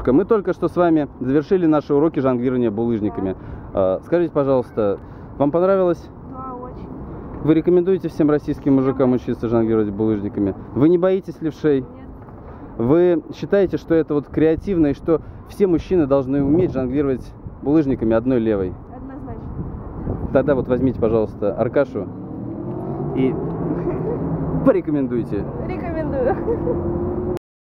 Мы только что с вами завершили наши уроки жонглирования булыжниками. Скажите, пожалуйста, вам понравилось? Да, очень. Вы рекомендуете всем российским мужикам учиться жонглировать булыжниками? Вы не боитесь левшей? Нет. Вы считаете, что это вот креативно и что все мужчины должны уметь жонглировать булыжниками одной левой? Однозначно. Тогда вот возьмите, пожалуйста, Аркашу и порекомендуйте. Рекомендую.